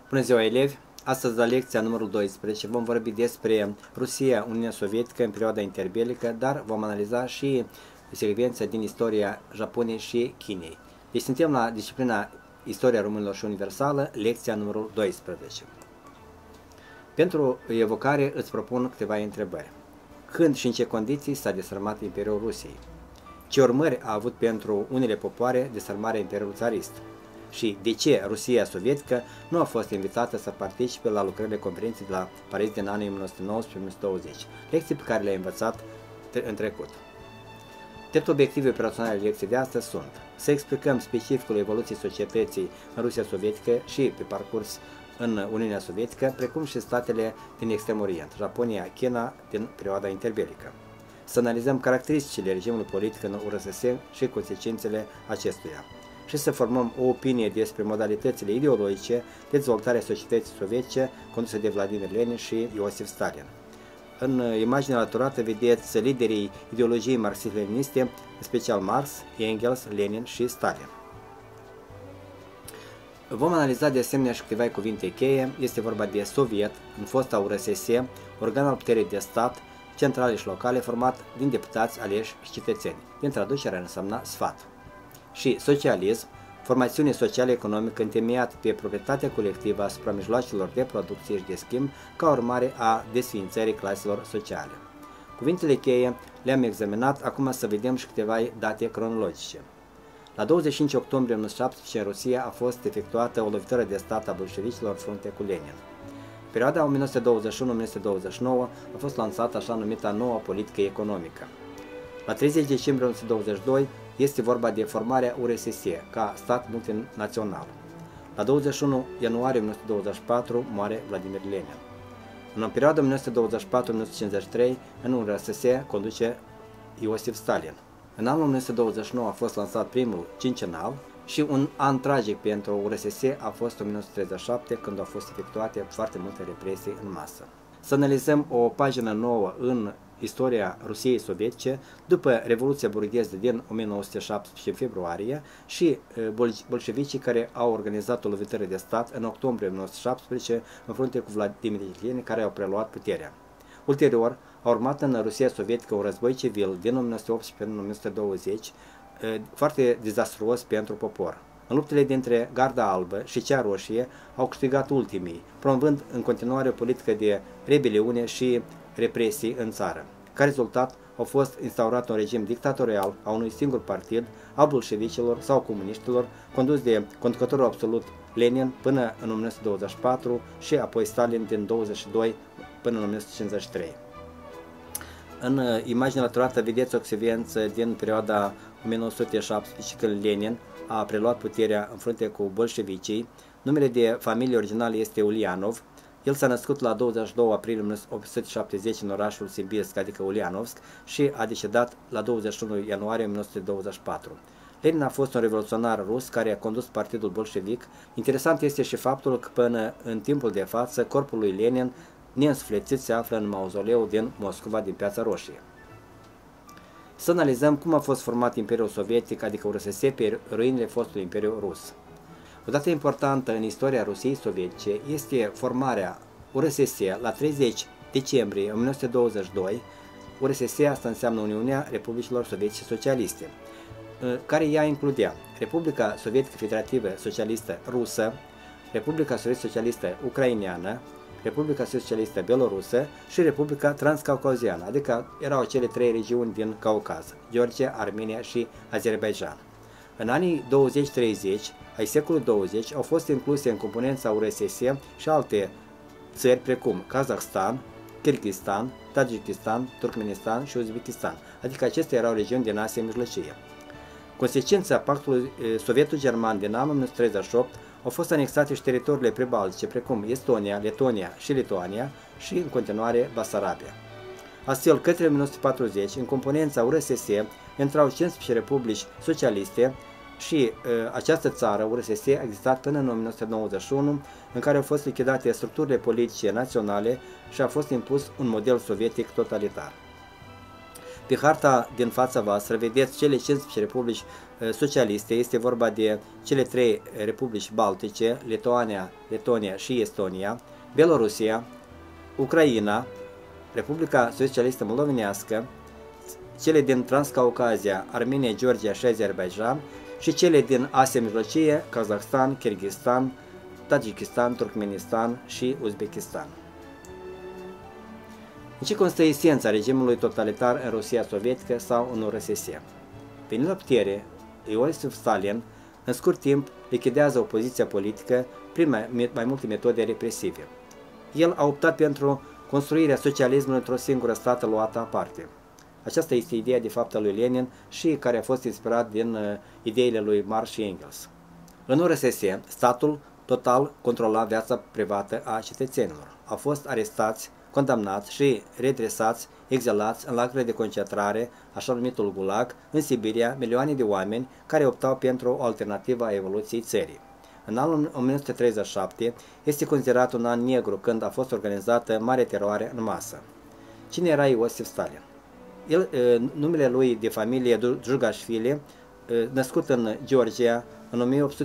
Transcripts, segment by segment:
Bună ziua, elevi! Astăzi, la lecția numărul 12, vom vorbi despre Rusia, Uniunea Sovietică în perioada interbelică, dar vom analiza și secvența din istoria Japoniei și Chinei. Deci suntem la disciplina Istoria Românilor și Universală, lecția numărul 12. Pentru evocare îți propun câteva întrebări. Când și în ce condiții s-a desărmat Imperiul Rusiei? Ce urmări a avut pentru unele popoare desărmarea Imperiului Țarist? Și de ce Rusia sovietică nu a fost invitată să participe la lucrările conferinței de la Paris din anii 1919-1920, lecții pe care le-a învățat în trecut. Dreptul obiective operaționale lecții de astăzi sunt să explicăm specificul evoluției societății în Rusia sovietică și pe parcurs în Uniunea Sovietică, precum și statele din Extrem Orient, Japonia, China din perioada interbelică. Să analizăm caracteristicile regimului politic în URSS și consecințele acestuia și să formăm o opinie despre modalitățile ideologice de dezvoltare a societății sovietice conduse de Vladimir Lenin și Iosif Stalin. În imaginea alăturată vedeți liderii ideologiei marxist-leniniste, în special Marx, Engels, Lenin și Stalin. Vom analiza de asemenea și câteva cuvinte cheie. Este vorba de Soviet, în fosta URSS, organ al puterii de stat, centrale și locale, format din deputați aleși și cetățeni. Din traducere ar însemna sfat. Și socialism, formațiune socială-economică întemeiată pe proprietatea colectivă asupra mijloacelor de producție și de schimb, ca urmare a desființării claselor sociale. Cuvintele cheie le-am examinat, acum să vedem și câteva date cronologice. La 25 octombrie 1917 în Rusia a fost efectuată o lovitură de stat a bolșevicilor în frunte cu Lenin. Perioada 1921-1929 a fost lansată așa numita noua politică economică. La 30 decembrie 1922 este vorba de formarea URSS ca stat multinațional. La 21 ianuarie 1924 moare Vladimir Lenin. În perioada 1924-1953 în URSS conduce Iosif Stalin. În anul 1929 a fost lansat primul cincenal și un an tragic pentru URSS a fost 1937, când au fost efectuate foarte multe represii în masă. Să analizăm o pagină nouă în istoria Rusiei sovietice după Revoluția burgheză din 1917 februarie și bolșevicii care au organizat o lovitură de stat în octombrie 1917 în frunte cu Vladimir Lenin, care au preluat puterea. Ulterior, a urmat în Rusia sovietică un război civil din 1918 până în 1920, foarte dezastruos pentru popor. În luptele dintre Garda Albă și cea Roșie au câștigat ultimii, promovând în continuare o politică de rebeliune și represii în țară. Ca rezultat, au fost instaurat un regim dictatorial a unui singur partid, a bolșevicilor sau comuniștilor, condus de conducătorul absolut Lenin până în 1924 și apoi Stalin din 22 până în 1953. În imaginea alăturată vedeți o secvență din perioada 1917, când Lenin a preluat puterea în frunte cu bolșevicii. Numele de familie original este Ulianov. El s-a născut la 22 aprilie 1870 în orașul Simbirsk, adică Ulianovsk, și a decedat la 21 ianuarie 1924. Lenin a fost un revoluționar rus care a condus partidul bolșevic. Interesant este și faptul că până în timpul de față, corpul lui Lenin neînsuflețit se află în mauzoleul din Moscova, din Piața Roșie. Să analizăm cum a fost format Imperiul Sovietic, adică URSS, pe ruinele fostului Imperiu Rus. O dată importantă în istoria Rusiei sovietice este formarea URSS la 30 decembrie 1922. URSS, asta înseamnă Uniunea Republicilor Sovietice Socialiste, care ea includea Republica Sovietică Federativă Socialistă Rusă, Republica Sovietică Socialistă Ucraineană, Republica Socialistă Belorusă și Republica Transcaucaziană, adică erau cele trei regiuni din Caucaz, Georgia, Armenia și Azerbaijan. În anii 20-30 ai secolului 20 au fost incluse în componența URSS și alte țări precum Kazakhstan, Kyrgyzstan, Tajikistan, Turkmenistan și Uzbekistan, adică acestea erau regiuni din Asia Mijlocită. Consecința pactului sovieto-german din anul 1938 au fost anexate și teritoriile prebaltice precum Estonia, Letonia și Lituania și în continuare Basarabia. Astfel, către 1940, în componența URSS intrau 15 republici socialiste și această țară, URSS, a existat până în 1991, în care au fost lichidate structurile politice naționale și a fost impus un model sovietic totalitar. Pe harta din fața voastră vedeți cele 15 republici socialiste, este vorba de cele 3 republici baltice, Letonia și Estonia, Belorusia, Ucraina, Republica Socialistă Moldovenească, cele din Transcaucazia, Armenia, Georgia și Azerbaijan și cele din Asia Mijlocie, Kazahstan, Kyrgyzstan, Tajikistan, Turkmenistan și Uzbekistan. În ce constă esența regimului totalitar în Rusia sovietică sau în URSS? Venind la putere, Iosif Stalin, în scurt timp, lichidează opoziția politică prin mai multe metode represive. El a optat pentru construirea socialismului într-o singură stată luată aparte. Aceasta este ideea de fapt a lui Lenin și care a fost inspirat din ideile lui Marx și Engels. În URSS, statul total controla viața privată a cetățenilor. Au fost arestați, condamnați și redresați, exilați în lagăre de concentrare, așa numitul Gulag, în Siberia, milioane de oameni care optau pentru o alternativă a evoluției țării. În anul 1937 este considerat un an negru când a fost organizată mare teroare în masă. Cine era Iosif Stalin? Numele lui de familie Djugashvili, născut în Georgia în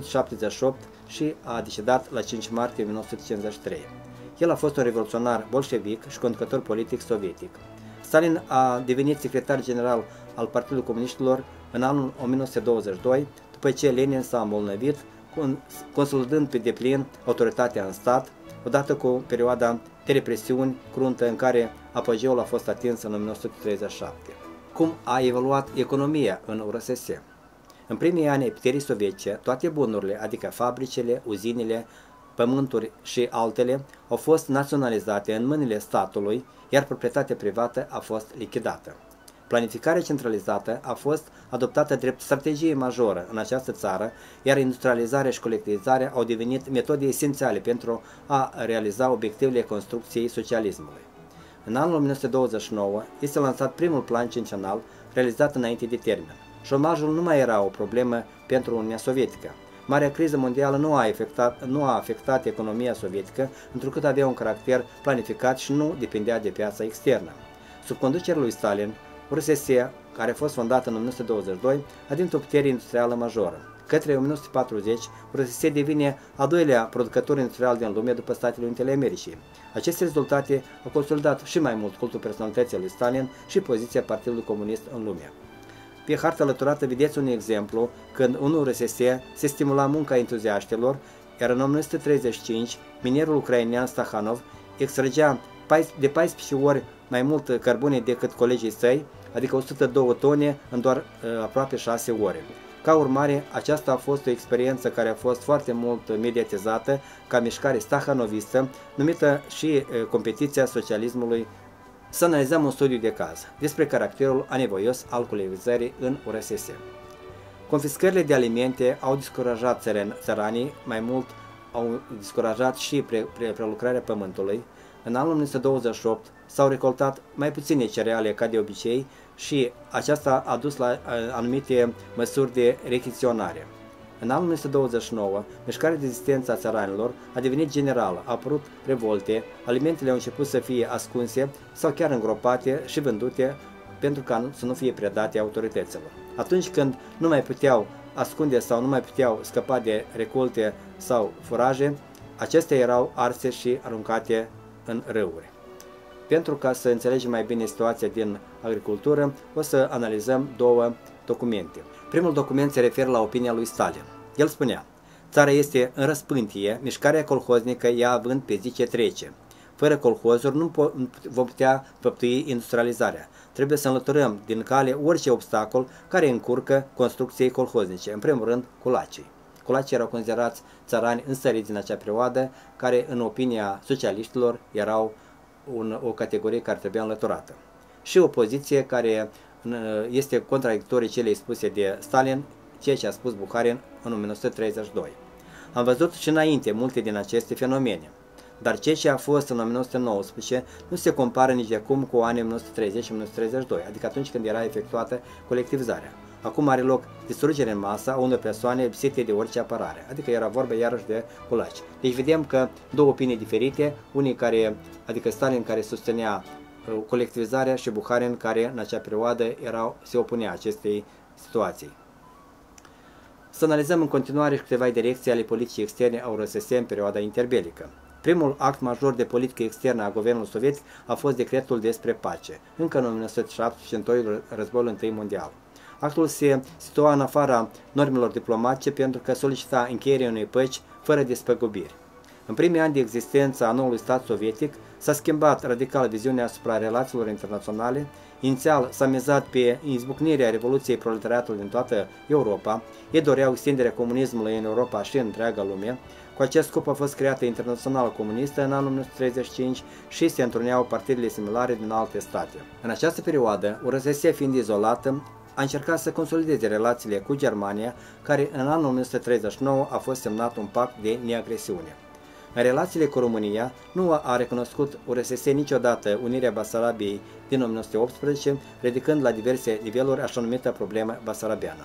1878 și a decedat la 5 martie 1953. El a fost un revoluționar bolșevic și conducător politic sovietic. Stalin a devenit secretar general al Partidului Comuniștilor în anul 1922, după ce Lenin s-a îmbolnăvit, consolidând pe deplin autoritatea în stat, odată cu perioada de represiuni cruntă în care apogeul a fost atins în 1937. Cum a evoluat economia în URSS? În primii ani ai puterii sovietice, toate bunurile, adică fabricile, uzinele, pământuri și altele, au fost naționalizate în mâinile statului, iar proprietatea privată a fost lichidată. Planificarea centralizată a fost adoptată drept strategie majoră în această țară, iar industrializarea și colectivizarea au devenit metode esențiale pentru a realiza obiectivele construcției socialismului. În anul 1929 este lansat primul plan cincenal realizat înainte de termen. Șomajul nu mai era o problemă pentru Uniunea Sovietică. Marea criză mondială nu a afectat economia sovietică, întrucât avea un caracter planificat și nu depindea de piața externă. Sub conducerea lui Stalin, URSS, care a fost fondată în 1922, a devenit o putere industrială majoră. Către 1940, URSS devine al doilea producător industrial din lume după Statele Unite ale Americii. Aceste rezultate au consolidat și mai mult cultul personalității lui Stalin și poziția Partidului Comunist în lume. Pe harta alăturată vedeți un exemplu când în URSS se stimula munca entuziaștilor, iar în 1935 minierul ucrainean Stahanov extragea de 14 ori mai mult cărbune decât colegii săi, adică 102 tone în doar aproape 6 ore. Ca urmare, aceasta a fost o experiență care a fost foarte mult mediatizată ca mișcare stahanovistă, numită și competiția socialismului. Să analizăm un studiu de caz despre caracterul anevoios al colectivizării în URSS. Confiscările de alimente au descurajat țăranii, mai mult au descurajat și prelucrarea pământului. În anul 1928 s-au recoltat mai puține cereale ca de obicei și aceasta a dus la anumite măsuri de rechiziționare. În anul 1929, mișcarea de rezistență a țăranilor a devenit generală, a apărut revolte, alimentele au început să fie ascunse sau chiar îngropate și vândute pentru ca să nu fie predate autorităților. Atunci când nu mai puteau ascunde sau nu mai puteau scăpa de recolte sau furaje, acestea erau arse și aruncate în râuri. Pentru ca să înțelegem mai bine situația din agricultură, o să analizăm două documente. Primul document se referă la opinia lui Stalin. El spunea: țara este în răspântie, mișcarea colhoznică ea având pe zi ce trece. Fără colhozuri nu vom putea făptui industrializarea. Trebuie să înlăturăm din cale orice obstacol care încurcă construcției colhoznice, în primul rând culacii. Culacii erau considerați țărani înstăriți din acea perioadă, care în opinia socialiștilor erau o categorie care trebuia înlăturată. Și o poziție care este contradictorie celei spuse de Stalin, ceea ce a spus Bukharin în 1932. Am văzut și înainte multe din aceste fenomene, dar ceea ce a fost în 1919 nu se compară nici de acum cu anii 1930 și 1932, adică atunci când era efectuată colectivizarea. Acum are loc distrugerea în masă a unor persoane lipsite de orice apărare, adică era vorba iarăși de culaci. Deci vedem că două opinii diferite, unii care, adică Stalin care susținea colectivizarea și Bukharin, care în acea perioadă se opunea acestei situații. Să analizăm în continuare și câteva direcții ale politicii externe a URSS în perioada interbelică. Primul act major de politică externă a guvernului sovietic a fost decretul despre pace, încă în 1917, în toiul războiului I mondial. Actul se situa în afara normelor diplomatice pentru că solicita încheierea unei păci fără despăgubiri. În primii ani de existență a noului stat sovietic s-a schimbat radical viziunea asupra relațiilor internaționale. Inițial s-a mizat pe izbucnirea Revoluției Proletariatului din toată Europa. Ei doreau extinderea comunismului în Europa și în întreaga lume. Cu acest scop a fost creată Internaționala Comunistă în anul 1935 și se întruneau partidele similare din alte state. În această perioadă, URSS fiind izolată, a încercat să consolideze relațiile cu Germania, care în anul 1939 a fost semnat un pact de neagresiune. În relațiile cu România, nu a recunoscut URSS niciodată unirea Basarabiei din 1918, ridicând la diverse niveluri așa numită problemă basarabiană.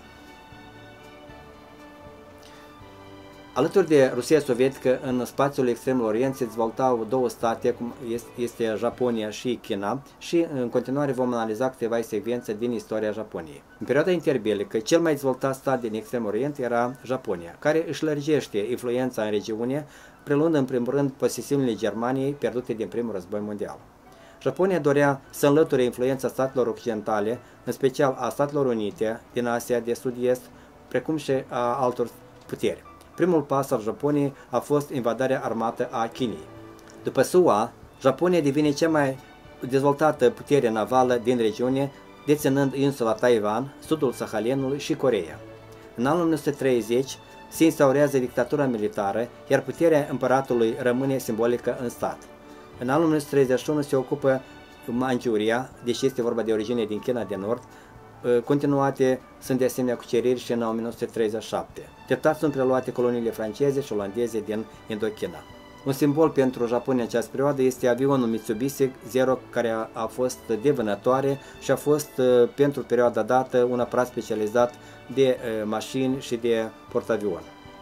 Alături de Rusia sovietică, în spațiul extremul orient se dezvoltau două state, cum este Japonia și China, și în continuare vom analiza câteva secvențe din istoria Japoniei. În perioada interbelică, cel mai dezvoltat stat din extremul orient era Japonia, care își lărgește influența în regiune, preluând în primul rând posesiunile Germaniei pierdute din primul război mondial. Japonia dorea să înlăture influența statelor occidentale, în special a Statelor Unite din Asia de Sud-Est, precum și a altor puteri. Primul pas al Japoniei a fost invadarea armată a Chinei. După SUA, Japonia devine cea mai dezvoltată putere navală din regiune, deținând insula Taiwan, sudul Sahalinului și Coreea. În anul 1930 se instaurează dictatura militară, iar puterea împăratului rămâne simbolică în stat. În anul 1931 se ocupă Manchuria, deși este vorba de origine din China de Nord. Continuate sunt de asemenea cuceriri și în 1937. Treptat sunt preluate coloniile franceze și olandeze din Indochina. Un simbol pentru Japonia în această perioadă este avionul Mitsubishi Zero, care a fost de vânătoare și a fost pentru perioada dată un aparat specializat de mașini și de portavion.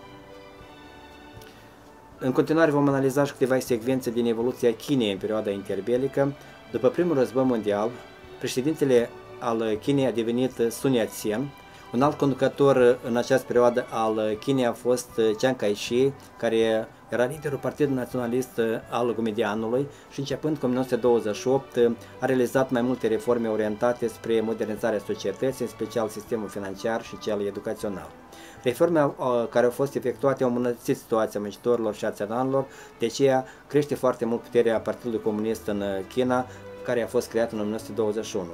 În continuare vom analiza și câteva secvențe din evoluția Chinei în perioada interbelică. După primul război mondial, președintele al Chinei a devenit Sun Yat-sen. Un alt conducător în această perioadă al Chinei a fost Chiang Kai-shek, care era liderul Partidului Naționalist al Guomindangului și începând cu 1928 a realizat mai multe reforme orientate spre modernizarea societății, în special sistemul financiar și cel educațional. Reformele care au fost efectuate au îmbunătățit situația muncitorilor și a țăranilor, de aceea crește foarte mult puterea Partidului Comunist în China, care a fost creat în 1921.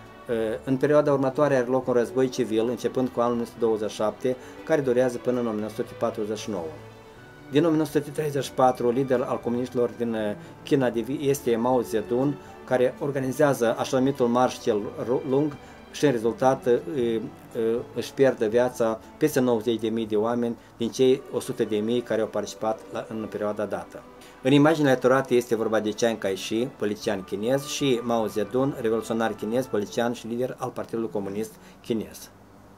În perioada următoare are loc un război civil, începând cu anul 1927, care durează până în 1949. Din 1934, lider al comuniștilor din China este Mao Zedong, care organizează așa numitul Marș cel Lung și în rezultat își pierde viața peste 90.000 de oameni din cei 100.000 care au participat în perioada dată. În imaginea alăturată este vorba de Chiang Kai-shek, politician chinez, și Mao Zedong, revoluționar chinez, politician și lider al Partidului Comunist Chinez.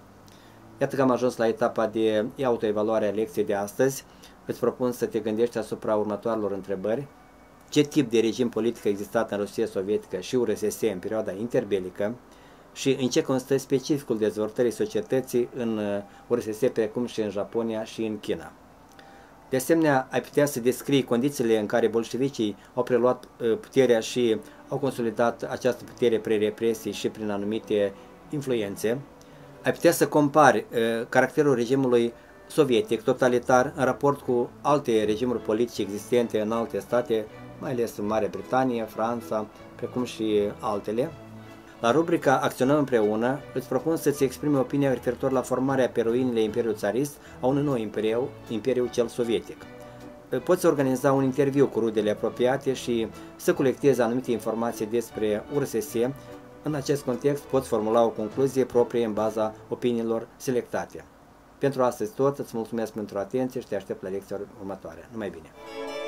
Iată că am ajuns la etapa de autoevaluare a lecției de astăzi. Îți propun să te gândești asupra următoarelor întrebări. Ce tip de regim politic a existat în Rusia sovietică și URSS în perioada interbelică? Și în ce constă specificul dezvoltării societății în URSS, precum și în Japonia și în China? De asemenea, ai putea să descrii condițiile în care bolșevicii au preluat puterea și au consolidat această putere prin represii și prin anumite influențe. Ai putea să compari caracterul regimului sovietic totalitar în raport cu alte regimuri politice existente în alte state, mai ales în Marea Britanie, Franța, precum și altele. La rubrica Acționăm împreună, îți propun să-ți exprimi opinia referitor la formarea pe ruinile Imperiului Țarist a unui nou imperiu cel sovietic. Poți organiza un interviu cu rudele apropiate și să colectezi anumite informații despre URSS. În acest context poți formula o concluzie proprie în baza opiniilor selectate. Pentru astăzi tot, îți mulțumesc pentru atenție și te aștept la lecția următoare. Numai bine!